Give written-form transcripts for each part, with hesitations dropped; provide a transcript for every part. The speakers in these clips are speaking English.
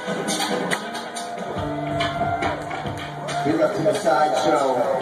Big up to the sideshow.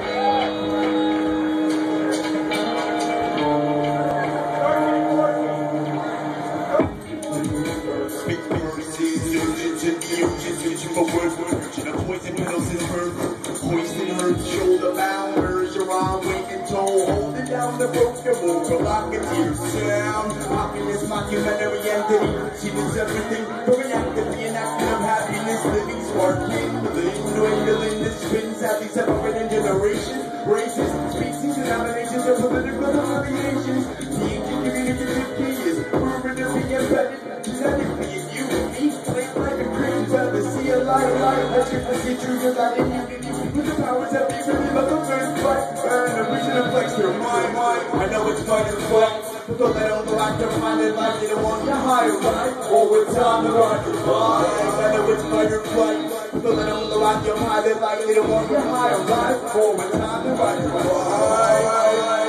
Searching for words, searching a poison pills in her. Poison her, shoulder bound, Bergeron, waiting toll, holding down the broken mold, provocative sound. Happiness, mockumentary entity. She does everything, going after the enactment of happiness, living, sparkling, dwindling, the spins, happy separating generations, races, species, denominations, and political affiliations. The ancient communicative key is proven to be embedded genetically in you and me, played like a green feather. See a light, let you forget you just like immunity. With the powers that be really love the first fight. And a reason to flex their mind. I know it's fight or flight. But don't let them go out there, find it like they don't want you higher, right? Or it's time to ride your bike. I know it's fight or flight. But don't let them go out there, find it like they don't want you higher, right? Or it's time to ride your bike.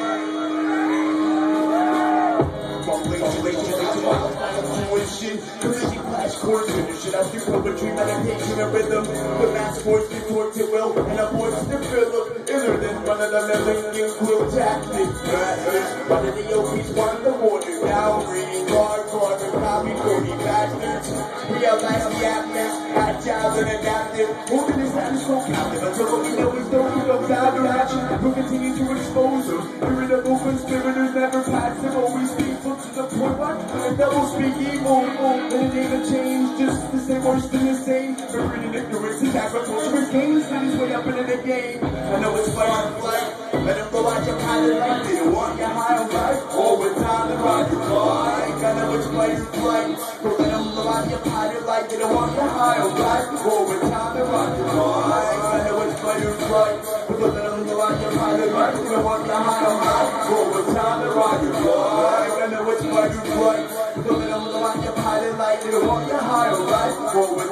Crazy flash chords, finishing up through poetry, meditation, and rhythm. The mass voice contorts it will, and a voice to fill up. Inner than one of the million quill tactic masters. One of the yogis want the water down, reading hardcore, and copy 40 bastards. Realize the atlas, agile and adaptive. Moving his hand is so captive until what we know is don't we don't die to action. We'll continue to expose them. Irritable conspirators never passive, always peaceful to the point. What? And double speak evil. And it ain't a change, just the same, worse than the same. Buried in ignorance, his agriculture is gains, and he's way up into the game. I know it's fight or flight. Let him go out your pilot life. They don't want you high on life. All with time to ride your bike. I know it's fight or flight. But let him go out your pilot life. They don't want you high on life. All with time to ride your bike. I know it's fight or flight. But let him go out your pilot life. They don't want you high on life. All with time to ride your bike. I know it's fight or flight. But let him go out your pilot life. They don't want you high on life. All with